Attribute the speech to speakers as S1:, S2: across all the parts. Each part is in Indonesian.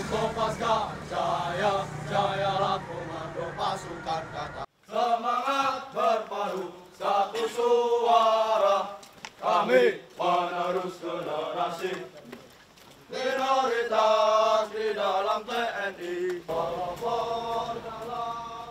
S1: Kopaska, jaya, jayalah komando pasukan kata. Semangat berpadu, satu suara, kami penerus generasi. Minoritas di dalam TNI, walaupun dalam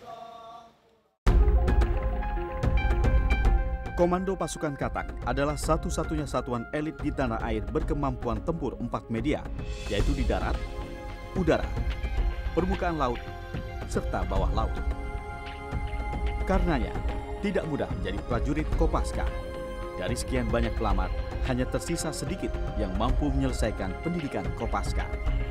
S2: Komando Pasukan Katak adalah satu-satunya satuan elit di tanah air berkemampuan tempur 4 media, yaitu di darat, udara, permukaan laut, serta bawah laut. Karenanya, tidak mudah menjadi prajurit Kopaska. Dari sekian banyak pelamar, hanya tersisa sedikit yang mampu menyelesaikan pendidikan Kopaska.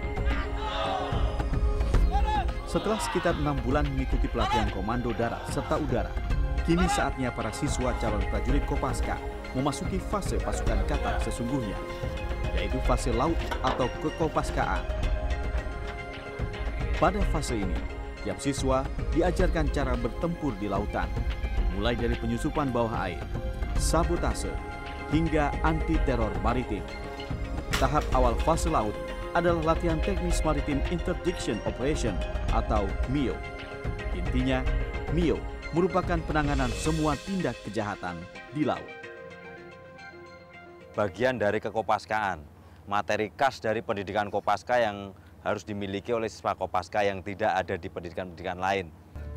S2: Setelah sekitar 6 bulan mengikuti pelatihan komando darat serta udara, kini saatnya para siswa calon prajurit Kopaska memasuki fase pasukan Katak sesungguhnya, yaitu fase laut atau kekopaskaan. Pada fase ini, tiap siswa diajarkan cara bertempur di lautan, mulai dari penyusupan bawah air, sabotase, hingga anti-teror maritim. Tahap awal fase laut adalah latihan teknis maritim interdiction operation atau MIO. Intinya, MIO merupakan penanganan semua tindak kejahatan di laut.
S3: Bagian dari kekopaskaan, materi khas dari pendidikan Kopaska yang harus dimiliki oleh siswa Kopaska yang tidak ada di pendidikan-pendidikan lain.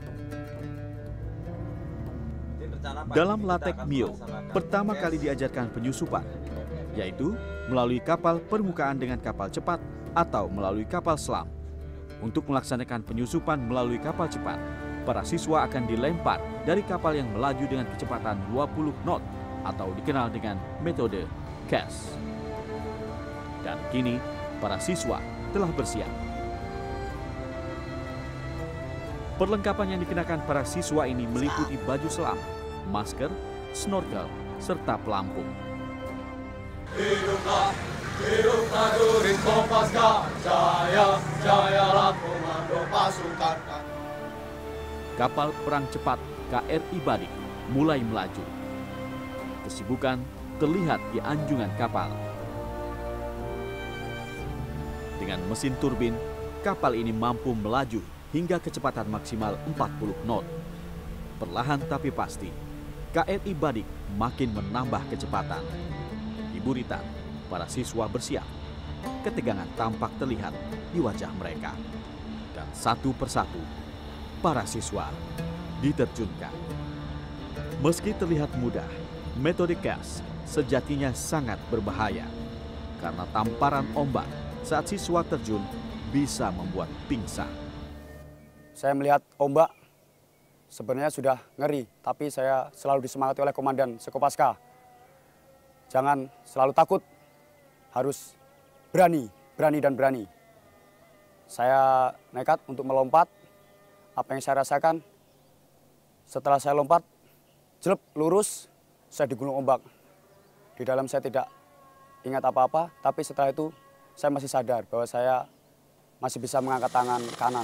S2: Dalam Latek MIO, pertama kali diajarkan penyusupan, yaitu melalui kapal permukaan dengan kapal cepat atau melalui kapal selam. Untuk melaksanakan penyusupan melalui kapal cepat, para siswa akan dilempar dari kapal yang melaju dengan kecepatan 20 knot atau dikenal dengan metode CAS. Dan kini, para siswa telah bersiap. Perlengkapan yang dikenakan para siswa ini meliputi baju selam, masker, snorkel, serta pelampung.
S1: hiduplah, hidup prajurit Kopaska, jaya, jayalah komando pasukan kata.
S2: Kapal perang cepat KRI Badik mulai melaju. Kesibukan terlihat di anjungan kapal. Dengan mesin turbin, kapal ini mampu melaju hingga kecepatan maksimal 40 knot. Perlahan tapi pasti, KRI Badik makin menambah kecepatan. Di buritan, para siswa bersiap. Ketegangan tampak terlihat di wajah mereka. Dan satu persatu, para siswa diterjunkan. Meski terlihat mudah, metode CAS sejatinya sangat berbahaya karena tamparan ombak saat siswa terjun bisa membuat pingsan.
S4: Saya melihat ombak sebenarnya sudah ngeri, tapi saya selalu disemangati oleh Komandan Sekopaska. Jangan selalu takut, harus berani, berani dan berani. Saya nekat untuk melompat. Apa yang saya rasakan, setelah saya lompat, jelek lurus, saya digulung ombak. Di dalam saya tidak ingat apa-apa, tapi setelah itu saya masih sadar bahwa saya masih bisa mengangkat tangan kanan.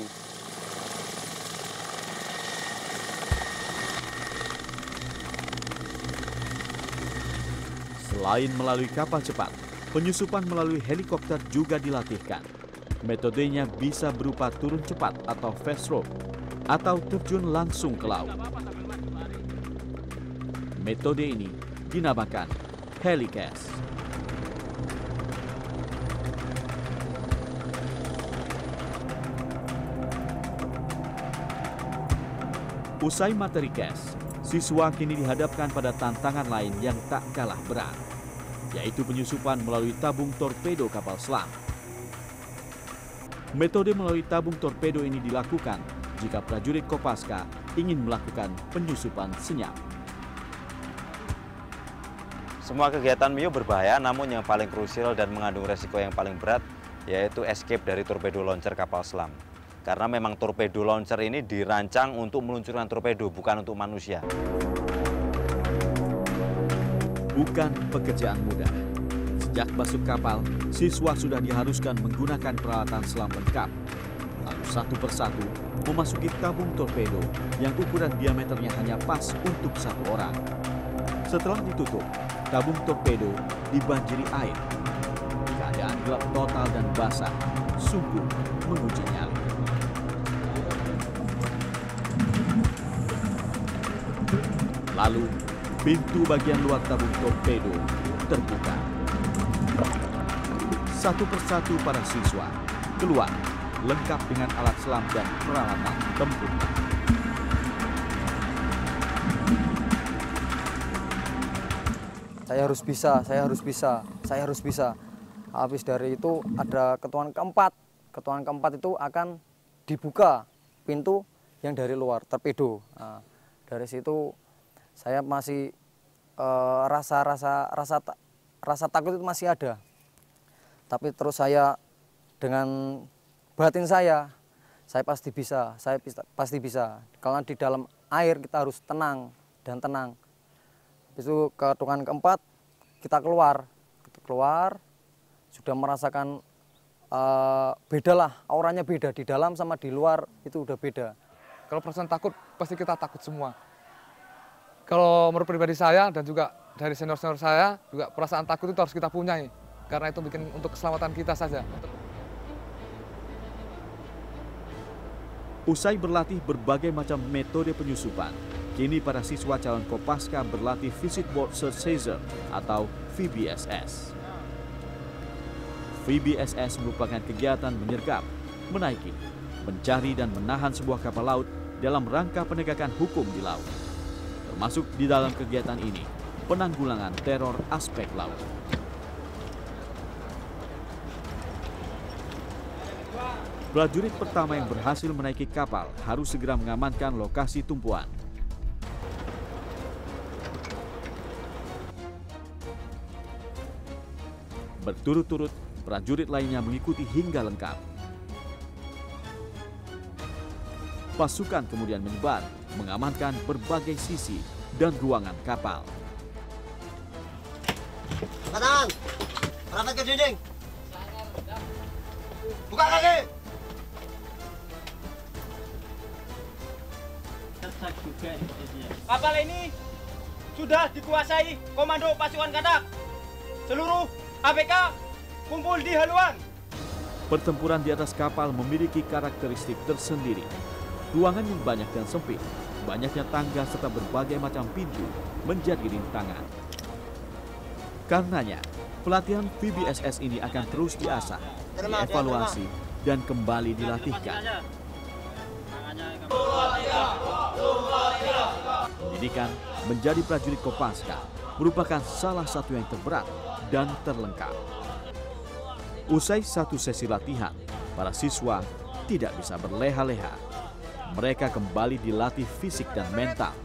S2: Selain melalui kapal cepat, penyusupan melalui helikopter juga dilatihkan. Metodenya bisa berupa turun cepat atau fast rope, atau terjun langsung ke laut. Metode ini dinamakan HeliCAS. Usai materi CAS, siswa kini dihadapkan pada tantangan lain yang tak kalah berat, yaitu penyusupan melalui tabung torpedo kapal selam. Metode melalui tabung torpedo ini dilakukan jika prajurit Kopaska ingin melakukan penyusupan senyap.
S3: Semua kegiatan MIO berbahaya, namun yang paling krusial dan mengandung resiko yang paling berat yaitu escape dari torpedo launcher kapal selam. Karena memang torpedo launcher ini dirancang untuk meluncurkan torpedo, bukan untuk manusia.
S2: Bukan pekerjaan mudah. Sejak masuk kapal, siswa sudah diharuskan menggunakan peralatan selam lengkap. Lalu satu persatu memasuki tabung torpedo yang ukuran diameternya hanya pas untuk satu orang. Setelah ditutup, tabung torpedo dibanjiri air. Keadaan gelap total dan basah sungguh menguji nyali. Lalu, pintu bagian luar tabung torpedo terbuka. Satu persatu para siswa keluar, lengkap dengan alat selam dan peralatan tempur.
S5: Saya harus bisa, saya harus bisa, saya harus bisa. Habis dari itu ada ketuan keempat. Ketuan keempat itu akan dibuka pintu yang dari luar, torpedo. Nah, dari situ saya masih rasa takut itu masih ada. Tapi terus saya dengan batin saya pasti bisa, pasti bisa. Kalau di dalam air kita harus tenang dan tenang. Itu ketuan keempat kita keluar sudah merasakan beda lah, auranya beda di dalam sama di luar itu udah beda.
S6: Kalau perasaan takut pasti kita takut semua. Kalau menurut pribadi saya dan juga dari senior-senior saya juga perasaan takut itu harus kita punyai karena itu bikin untuk keselamatan kita saja.
S2: Usai berlatih berbagai macam metode penyusupan, kini para siswa calon Kopaska berlatih Visit Board Search atau VBSS. VBSS merupakan kegiatan menyergap, menaiki, mencari dan menahan sebuah kapal laut dalam rangka penegakan hukum di laut. Termasuk di dalam kegiatan ini, penanggulangan teror aspek laut. Prajurit pertama yang berhasil menaiki kapal harus segera mengamankan lokasi tumpuan. Berturut-turut, prajurit lainnya mengikuti hingga lengkap. Pasukan kemudian menyebar, mengamankan berbagai sisi dan ruangan kapal.
S1: Tangan, rapat ke dinding. Buka kaki.
S7: Kapal ini sudah dikuasai Komando Pasukan Katak. Seluruh ABK kumpul di haluan.
S2: Pertempuran di atas kapal memiliki karakteristik tersendiri. Ruangan yang banyak dan sempit, banyaknya tangga serta berbagai macam pintu menjadi rintangan. Karenanya, pelatihan VBSS ini akan terus diasah, dievaluasi, dan kembali dilatihkan. Pendidikan menjadi prajurit Kopaska merupakan salah satu yang terberat dan terlengkap. Usai satu sesi latihan, para siswa tidak bisa berleha-leha. Mereka kembali dilatih fisik dan mental.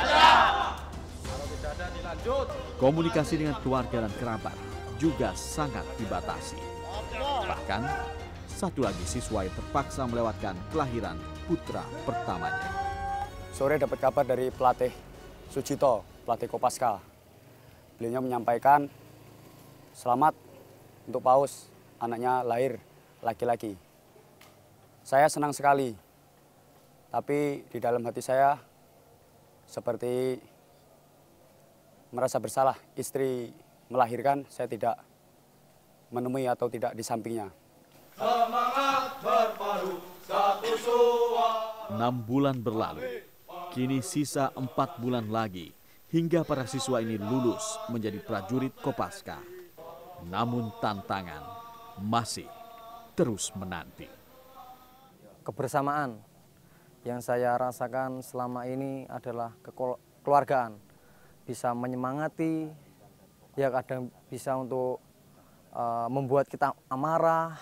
S2: Komunikasi dengan keluarga dan kerabat juga sangat dibatasi. Bahkan, satu lagi siswa yang terpaksa melewatkan kelahiran putra pertamanya.
S4: Sore dapat kabar dari pelatih Sucito, pelatih Kopaska. Beliau menyampaikan selamat untuk Paus, anaknya lahir laki-laki. Saya senang sekali, tapi di dalam hati saya seperti merasa bersalah. Istri melahirkan, saya tidak menemui atau tidak di sampingnya.
S1: Semangat berpadu, satu suara.
S2: 6 bulan berlalu, kini sisa 4 bulan lagi hingga para siswa ini lulus menjadi prajurit Kopaska. Namun tantangan masih terus menanti.
S5: Kebersamaan yang saya rasakan selama ini adalah kekeluargaan. Bisa menyemangati, ya kadang bisa untuk membuat kita amarah,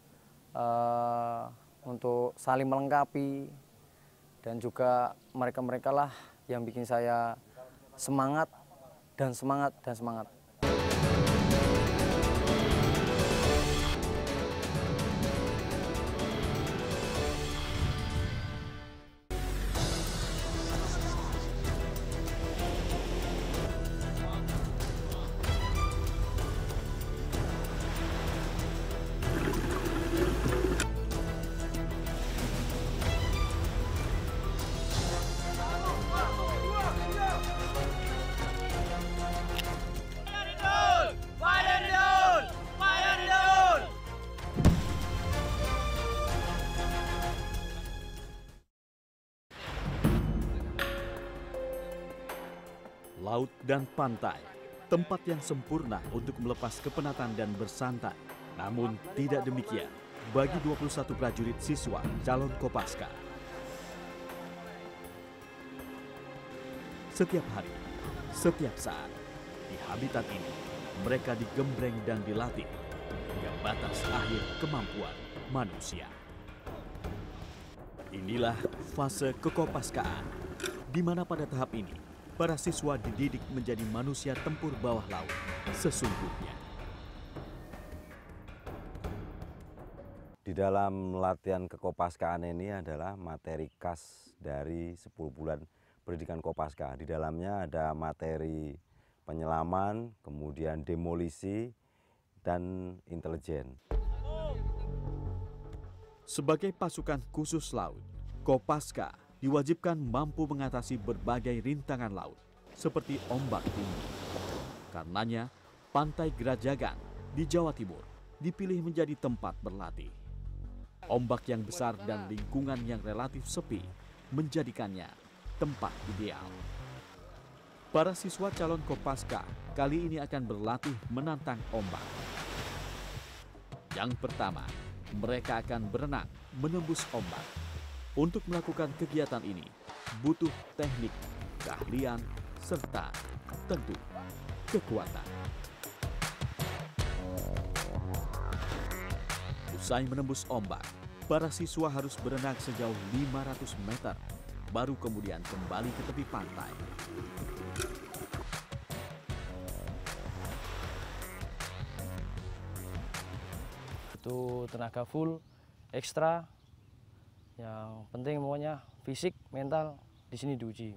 S5: untuk saling melengkapi, dan juga mereka-mereka lah yang bikin saya semangat dan semangat dan semangat.
S2: laut dan pantai, tempat yang sempurna untuk melepas kepenatan dan bersantai. Namun tidak demikian bagi 21 prajurit siswa calon Kopaska. Setiap hari, setiap saat, di habitat ini, mereka digembreng dan dilatih hingga batas akhir kemampuan manusia. Inilah fase kekopaskaan, di mana pada tahap ini, para siswa dididik menjadi manusia tempur bawah laut sesungguhnya.
S3: Di dalam latihan kekopaskaan ini adalah materi khas dari 10 bulan pendidikan Kopaska. Di dalamnya ada materi penyelaman, kemudian demolisi, dan intelijen.
S2: Sebagai pasukan khusus laut, Kopaska diwajibkan mampu mengatasi berbagai rintangan laut, seperti ombak tinggi. Karenanya, Pantai Gerajagan di Jawa Timur dipilih menjadi tempat berlatih. Ombak yang besar dan lingkungan yang relatif sepi menjadikannya tempat ideal. Para siswa calon Kopaska kali ini akan berlatih menantang ombak. Yang pertama, mereka akan berenang menembus ombak. Untuk melakukan kegiatan ini, butuh teknik, keahlian, serta tentu kekuatan. Usai menembus ombak, para siswa harus berenang sejauh 500 meter, baru kemudian kembali ke tepi pantai.
S8: Itu tenaga full, ekstra, yang penting pokoknya fisik, mental di sini diuji.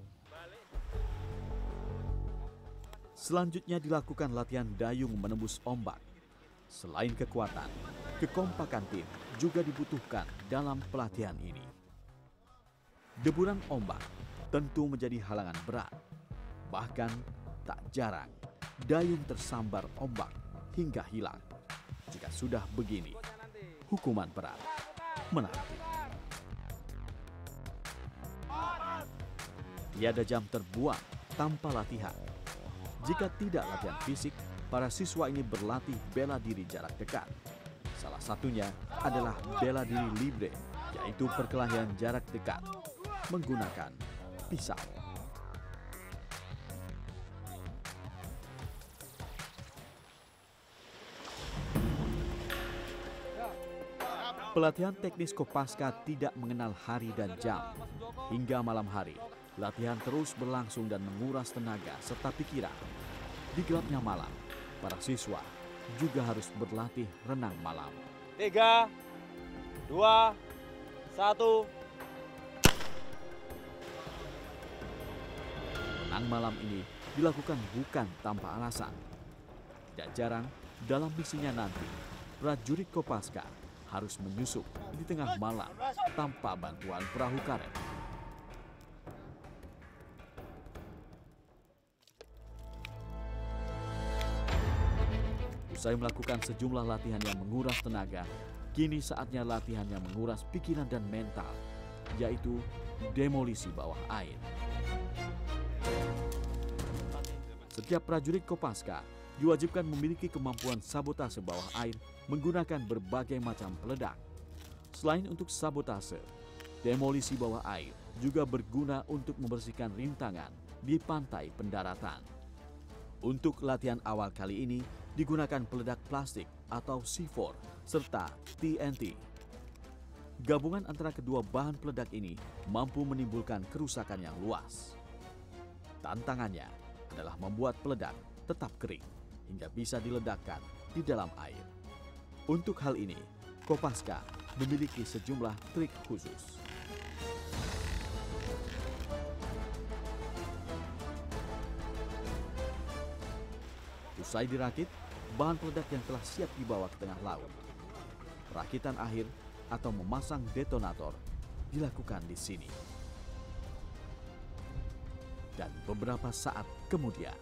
S2: Selanjutnya dilakukan latihan dayung menembus ombak. Selain kekuatan, kekompakan tim juga dibutuhkan dalam pelatihan ini. Deburan ombak tentu menjadi halangan berat. Bahkan tak jarang dayung tersambar ombak hingga hilang. Jika sudah begini, hukuman berat menanti. Tiada jam terbuang tanpa latihan. Jika tidak latihan fisik, para siswa ini berlatih bela diri jarak dekat. Salah satunya adalah bela diri libre, yaitu perkelahian jarak dekat menggunakan pisau. Pelatihan teknis Kopaska tidak mengenal hari dan jam. Hingga malam hari, latihan terus berlangsung dan menguras tenaga serta pikiran. Di gelapnya malam, para siswa juga harus berlatih renang malam.
S7: 3, 2, 1.
S2: Renang malam ini dilakukan bukan tanpa alasan. Tidak jarang dalam misinya nanti, prajurit Kopaska harus menyusup di tengah malam tanpa bantuan perahu karet. Usai melakukan sejumlah latihan yang menguras tenaga, kini saatnya latihan yang menguras pikiran dan mental, yaitu demolisi bawah air. Setiap prajurit Kopaska diwajibkan memiliki kemampuan sabotase bawah air menggunakan berbagai macam peledak. Selain untuk sabotase, demolisi bawah air juga berguna untuk membersihkan rintangan di pantai pendaratan. Untuk latihan awal kali ini digunakan peledak plastik atau C4 serta TNT. Gabungan antara kedua bahan peledak ini mampu menimbulkan kerusakan yang luas. Tantangannya adalah membuat peledak tetap kering hingga bisa diledakkan di dalam air. Untuk hal ini, Kopaska memiliki sejumlah trik khusus. Usai dirakit, bahan peledak yang telah siap dibawa ke tengah laut. Perakitan akhir atau memasang detonator dilakukan di sini. Dan beberapa saat kemudian,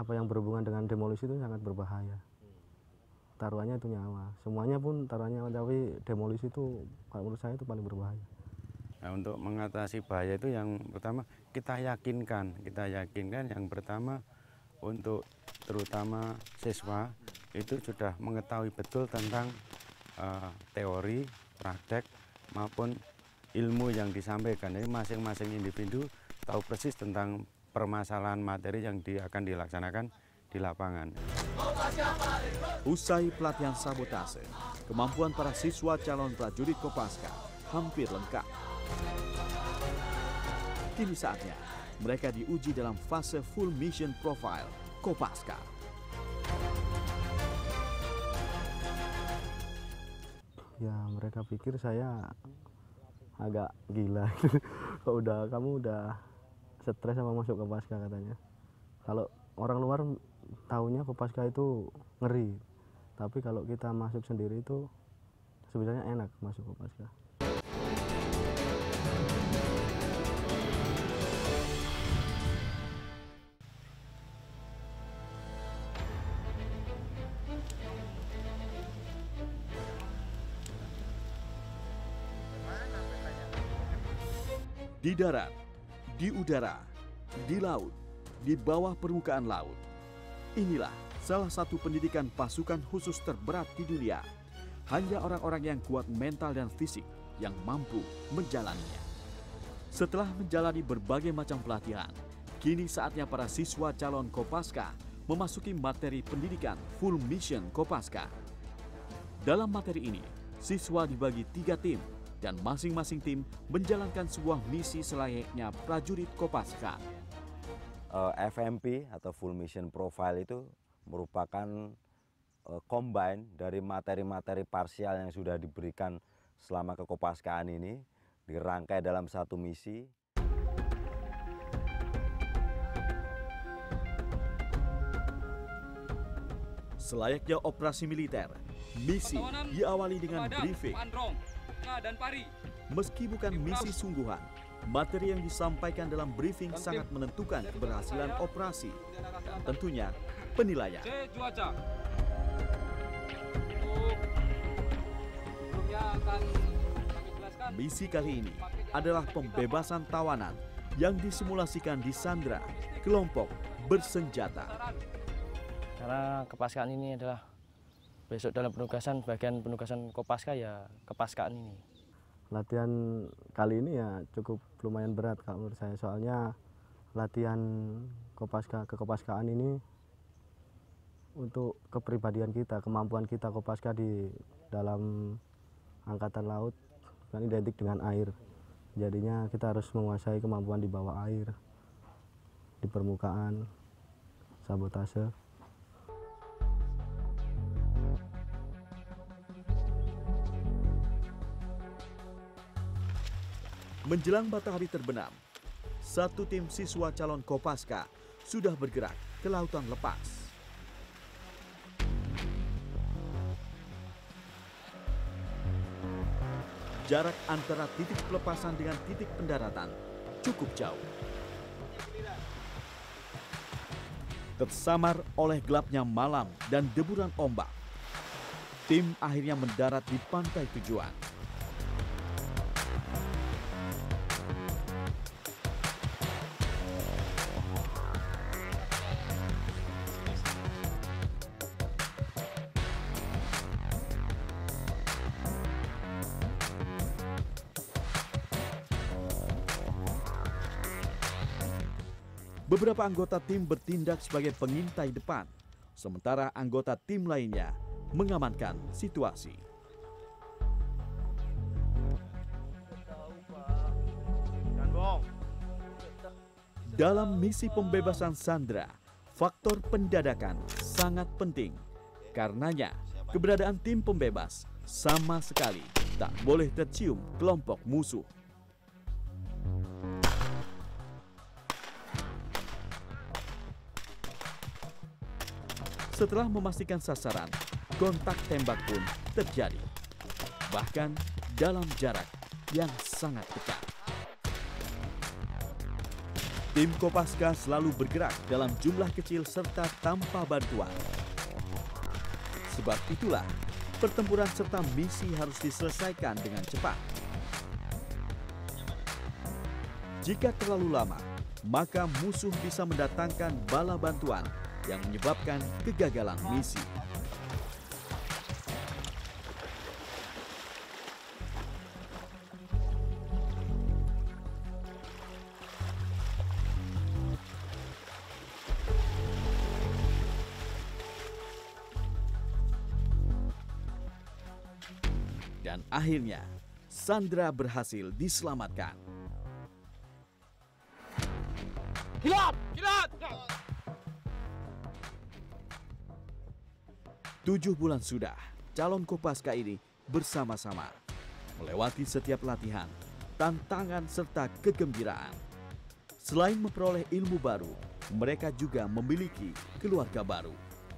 S9: apa yang berhubungan dengan demolisi itu sangat berbahaya. Taruhannya itu nyawa. Semuanya pun taruhannya, tapi demolisi itu kalau menurut saya itu paling berbahaya.
S10: Nah, untuk mengatasi bahaya itu yang pertama kita yakinkan yang pertama untuk terutama siswa itu sudah mengetahui betul tentang teori, praktek maupun ilmu yang disampaikan. Jadi masing-masing individu tahu persis tentang permasalahan materi yang akan dilaksanakan di lapangan.
S2: Usai pelatihan sabotase, kemampuan para siswa calon prajurit Kopaska hampir lengkap. Kini saatnya mereka diuji dalam fase full mission profile Kopaska.
S9: Ya mereka pikir saya agak gila. Kamu udah stres sama masuk Kopaska katanya. Kalau orang luar tahunya Kopaska itu ngeri, tapi kalau kita masuk sendiri itu sebenarnya enak masuk Kopaska.
S2: Di darat, di udara, di laut, di bawah permukaan laut. Inilah salah satu pendidikan pasukan khusus terberat di dunia. Hanya orang-orang yang kuat mental dan fisik yang mampu menjalaninya. Setelah menjalani berbagai macam pelatihan, kini saatnya para siswa calon Kopaska memasuki materi pendidikan full mission Kopaska. Dalam materi ini, siswa dibagi 3 tim dan masing-masing tim menjalankan sebuah misi selayaknya prajurit Kopaska.
S3: FMP atau Full Mission Profile itu merupakan combine dari materi-materi parsial yang sudah diberikan selama kekopaskaan ini, dirangkai dalam satu misi.
S2: Selayaknya operasi militer, misi diawali dengan briefing. Meski bukan misi sungguhan, materi yang disampaikan dalam briefing sangat menentukan keberhasilan operasi dan tentunya penilaian. Misi kali ini adalah pembebasan tawanan yang disimulasikan di Sandra, kelompok bersenjata.
S8: Karena kepaskaan ini adalah besok dalam penugasan, bagian penugasan Kopaska ya kepaskaan ini.
S9: Latihan kali ini ya cukup lumayan berat kalau menurut saya, soalnya latihan kekopaskaan ini untuk kepribadian kita, kemampuan kita Kopaska di dalam angkatan laut kan identik dengan air. Jadinya kita harus menguasai kemampuan di bawah air, di permukaan, sabotase.
S2: Menjelang matahari terbenam, satu tim siswa calon Kopaska sudah bergerak ke lautan lepas. Jarak antara titik pelepasan dengan titik pendaratan cukup jauh. Tersamar oleh gelapnya malam dan deburan ombak, tim akhirnya mendarat di pantai tujuan. Beberapa anggota tim bertindak sebagai pengintai depan, sementara anggota tim lainnya mengamankan situasi. Dalam misi pembebasan Sandra, faktor pendadakan sangat penting. Karenanya, keberadaan tim pembebas sama sekali tak boleh tercium kelompok musuh. Setelah memastikan sasaran, kontak tembak pun terjadi. Bahkan dalam jarak yang sangat dekat. Tim Kopaska selalu bergerak dalam jumlah kecil serta tanpa bantuan. Sebab itulah, pertempuran serta misi harus diselesaikan dengan cepat. Jika terlalu lama, maka musuh bisa mendatangkan bala bantuan yang menyebabkan kegagalan misi. Dan akhirnya, Sandra berhasil diselamatkan.
S7: Kilat! Kilat!
S2: 7 bulan sudah, calon Kopaska ini bersama-sama melewati setiap latihan, tantangan serta kegembiraan. Selain memperoleh ilmu baru, mereka juga memiliki keluarga baru.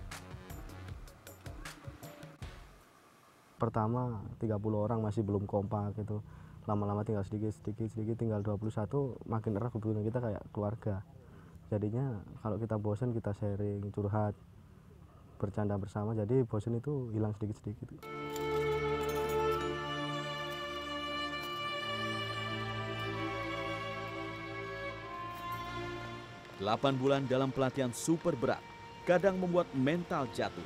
S9: Pertama 30 orang masih belum kompak gitu. Lama-lama tinggal sedikit tinggal 21, makin erat hubungan kita kayak keluarga. Jadinya kalau kita bosan kita sharing, curhat, bercanda bersama, jadi bosan itu hilang sedikit-sedikit.
S2: Delapan bulan dalam pelatihan super berat kadang membuat mental jatuh.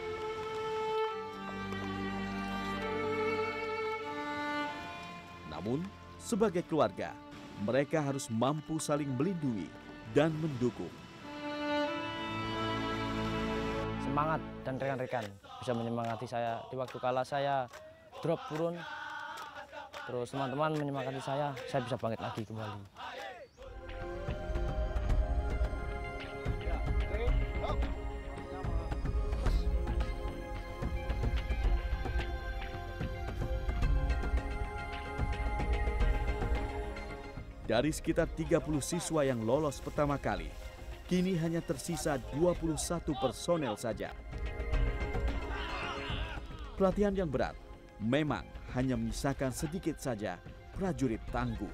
S2: Namun, sebagai keluarga, mereka harus mampu saling melindungi dan mendukung.
S8: Semangat dan rekan-rekan bisa menyemangati saya di waktu kala saya drop turun. Terus teman-teman menyemangati saya bisa bangkit lagi kembali.
S2: Dari sekitar 30 siswa yang lolos pertama kali, kini hanya tersisa 21 personel saja. Pelatihan yang berat memang hanya menyisakan sedikit saja prajurit tangguh.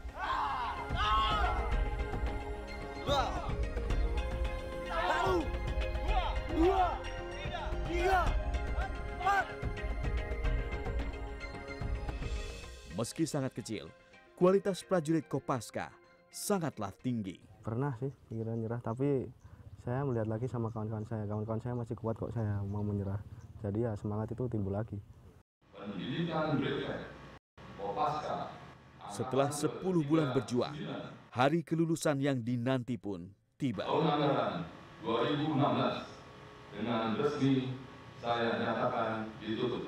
S2: Meski sangat kecil, kualitas prajurit Kopaska sangatlah tinggi.
S9: Pernah sih pikiran nyerah, tapi saya melihat lagi sama kawan-kawan saya. Kawan-kawan saya masih kuat kok, saya mau menyerah. Jadi ya semangat itu timbul lagi.
S11: Pendidikan Brigjen Kopaska.
S2: Setelah 10 bulan berjuang, hari kelulusan yang dinanti pun tiba.
S11: Tahun anggaran 2016 dengan resmi saya nyatakan ditutup.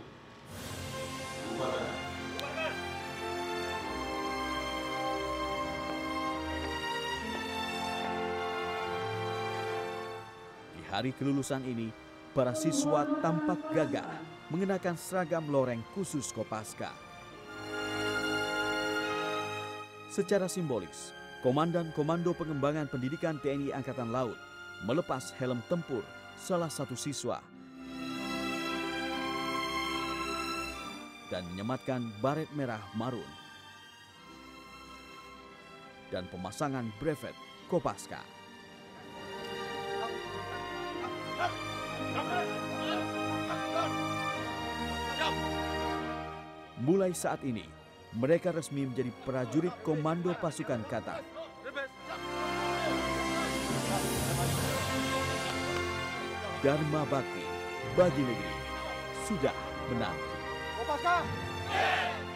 S2: Hari kelulusan ini, para siswa tampak gagah mengenakan seragam loreng khusus Kopaska. Secara simbolis, Komandan Komando Pengembangan Pendidikan TNI Angkatan Laut melepas helm tempur salah satu siswa dan menyematkan baret merah marun dan pemasangan brevet Kopaska. Mulai saat ini, mereka resmi menjadi prajurit Komando Pasukan Katak. Dharma bakti bagi negeri sudah menanti.
S7: Kopaska!